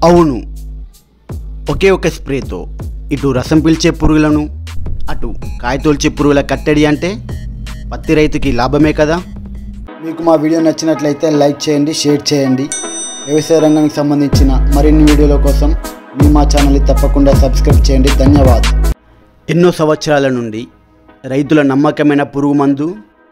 అవును, ఒకే ఒక స్ప్రేతో ఇటు రసం పీల్చే పురుగులను అటు కాయతోల్చే పురుగుల కట్టడి అంటే పత్తి రైతుకి లాభమే కదా. మీకు మా వీడియో నచ్చినట్లయితే లైక్ చేయండి, షేర్ చేయండి. వ్యవసాయ రంగానికి సంబంధించిన మరిన్ని వీడియోల కోసం మా ఛానల్ని తప్పకుండా సబ్స్క్రైబ్ చేయండి. ధన్యవాదాలు. ఎన్నో సంవత్సరాల నుండి రైతుల నమ్మకమైన పురుగు మందు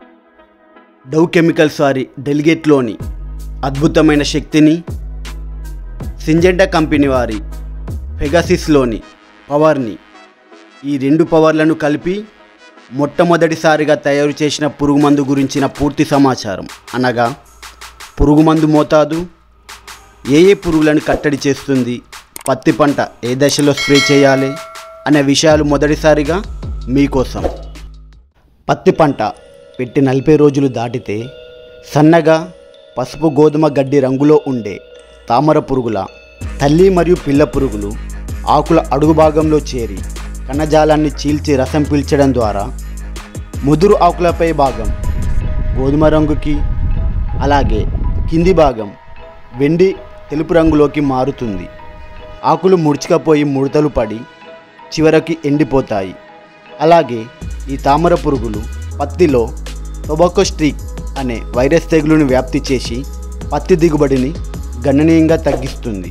డవ్ కెమికల్స్ వారి డెలిగేట్లోని అద్భుతమైన శక్తిని, సింజెంటా కంపెనీ వారి పెగాసిస్లోని పవర్ని, ఈ రెండు పవర్లను కలిపి మొట్టమొదటిసారిగా తయారు చేసిన పురుగు మందు గురించిన పూర్తి సమాచారం, అనగా పురుగు మందు మోతాదు, ఏ పురుగులను కట్టడి చేస్తుంది, పత్తి పంట ఏ దశలో స్ప్రే చేయాలి అనే విషయాలు మొదటిసారిగా మీకోసం. పత్తి పంట పెట్టి 40 రోజులు దాటితే సన్నగా పసుపు గోధుమ గడ్డి రంగులో ఉండే తామర పురుగుల తల్లి మరియు పిల్ల పురుగులు ఆకుల అడుగు భాగంలో చేరి కణజాలాన్ని చీల్చి రసం పీల్చడం ద్వారా ముదురు ఆకులపై భాగం గోధుమ రంగుకి, అలాగే కింది భాగం వెండి తెలుపు రంగులోకి మారుతుంది. ఆకులు ముడుచుకపోయి ముడతలు పడి చివరికి ఎండిపోతాయి. అలాగే ఈ తామర పురుగులు పత్తిలో టొబాకో స్ట్రీక్ అనే వైరస్ తెగులును వ్యాప్తి చేసి పత్తి దిగుబడిని గణనీయంగా తగ్గిస్తుంది.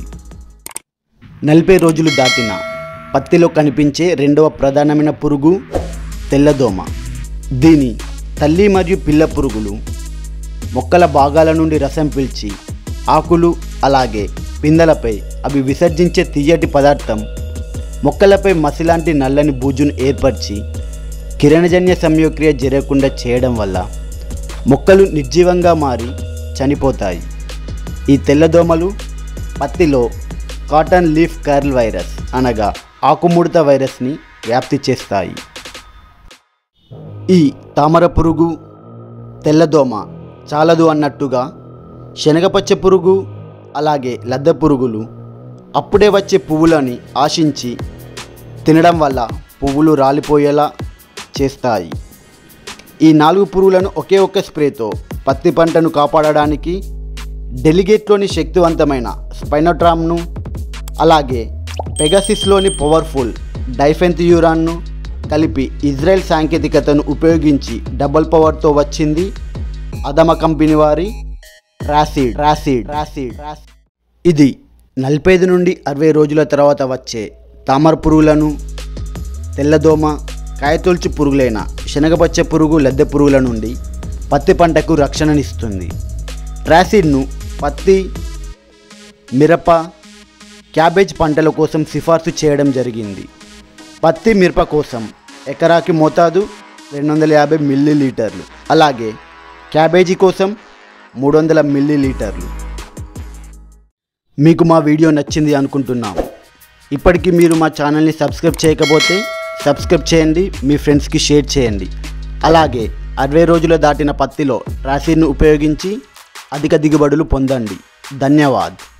40 రోజులు దాటిన పత్తిలో కనిపించే రెండవ ప్రధానమైన పురుగు తెల్లదోమ. దీని తల్లి మరియు పిల్ల పురుగులు మొక్కల భాగాల నుండి రసం పీల్చి ఆకులు అలాగే పిందెలపై అవి విసర్జించే తీయటి పదార్థం మొక్కలపై మసిలాంటి నల్లని బూజును ఏర్పరిచి కిరణజన్య సంయోక్రియ జరగకుండా చేయడం వల్ల మొక్కలు నిర్జీవంగా మారి చనిపోతాయి. ఈ తెల్లదోమలు పత్తిలో కాటన్ లీఫ్ కర్ల్ వైరస్ అనగా ఆకుముడత వైరస్ని వ్యాప్తి చేస్తాయి. ఈ తామర పురుగు తెల్లదోమ చాలదు అన్నట్టుగా శనగపచ్చ పురుగు అలాగే లద్దె పురుగులు అప్పుడే వచ్చే పువ్వులని ఆశించి తినడం వల్ల పువ్వులు రాలిపోయేలా చేస్తాయి. ఈ 4 పురుగులను ఒకే ఒక్క స్ప్రేతో పత్తి పంటను కాపాడడానికి డెలిగేట్లోని శక్తివంతమైన స్పైనోట్రామ్ను అలాగే పెగాసిస్లోని పవర్ఫుల్ డైఫెన్థ్యూరాన్ను కలిపి ఇజ్రాయెల్ సాంకేతికతను ఉపయోగించి డబుల్ పవర్తో వచ్చింది అదమ కంపెనీ వారి ట్రాసిడ్. ఇది 45 నుండి 60 రోజుల తర్వాత వచ్చే తామర పురుగులను, తెల్లదోమ, కాయతొలుచు పురుగులైన శనగపచ్చ పురుగు, లద్దె పురుగుల నుండి పత్తి పంటకు రక్షణనిస్తుంది. ట్రాసిడ్ను పత్తి, మిరప, క్యాబేజ్ పంటల కోసం సిఫార్సు చేయడం జరిగింది. పత్తి, మిరప కోసం ఎకరాకి మోతాదు 250 మిల్లీలీటర్లు, అలాగే క్యాబేజీ కోసం 300 మిల్లీలీటర్లు. మీకు మా వీడియో నచ్చింది అనుకుంటున్నాము. ఇప్పటికీ మీరు మా ఛానల్ని సబ్స్క్రైబ్ చేయకపోతే సబ్స్క్రైబ్ చేయండి, మీ ఫ్రెండ్స్కి షేర్ చేయండి. అలాగే 60 రోజులు దాటిన పత్తిలో ట్రాసిడ్ను ఉపయోగించి అధిక దిగుబడులు పొందండి. ధన్యవాదాలు.